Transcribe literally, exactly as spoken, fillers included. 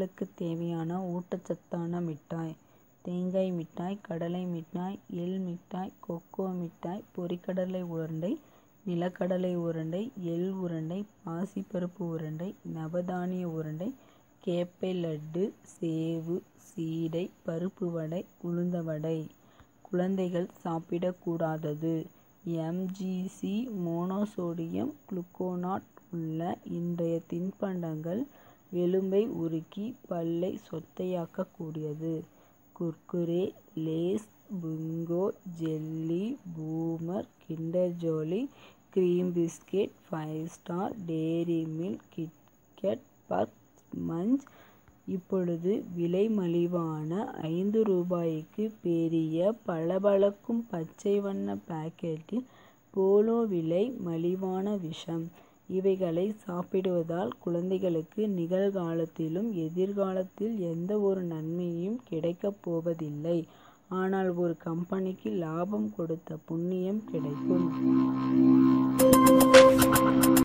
குழந்தைகளுக்கு தேவையான ஊட்டச்சத்தான மிட்டாய்: தேங்காய் மிட்டாய், கடலை மிட்டாய், எள் மிட்டாய், கொக்கோ மிட்டாய், பொரிக்கடலை உருண்டை, நிலக்கடலை உருண்டை, எள் உருண்டை, பாசிப்பருப்பு உருண்டை, நவதானிய உருண்டை, கேப்பை லட்டு, சேவு, சீடை, பருப்பு வடை, உளுந்த வடை. குழந்தைகள் சாப்பிடக்கூடாதது: M. G. C., monosodium gluconate உள்ள இன்றைய தின்பண்டங்கள் எலும்பை உருக்கி பல்லை சொத்தையாக்கக்கூடியது. Kurkure, Lay's, Bingo, jelly, Boomer, Kinder Joy, cream biscuit, Five Star, Dairy Milk, KitKat, puff, Munch இப்பொழுது விலை மலிவான ஐந்து ரூபாய்க்கு பெரிய பளபளக்கும் பச்சை வண்ண பாக்கெட்டில் போலோ விலை மலிவான விஷம். இவைகளை சாப்பிடுவதால் குழந்தைகளுக்கு நிகழ்காலத்திலும் எதிர்காலத்தில் எந்த ஒரு நன்மையும் கிடைக்கப் போவதில்லை. ஆனால் ஒரு கம்பெனிக்கு லாபம் கொடுத்த புண்ணியம் கிடைக்கும்.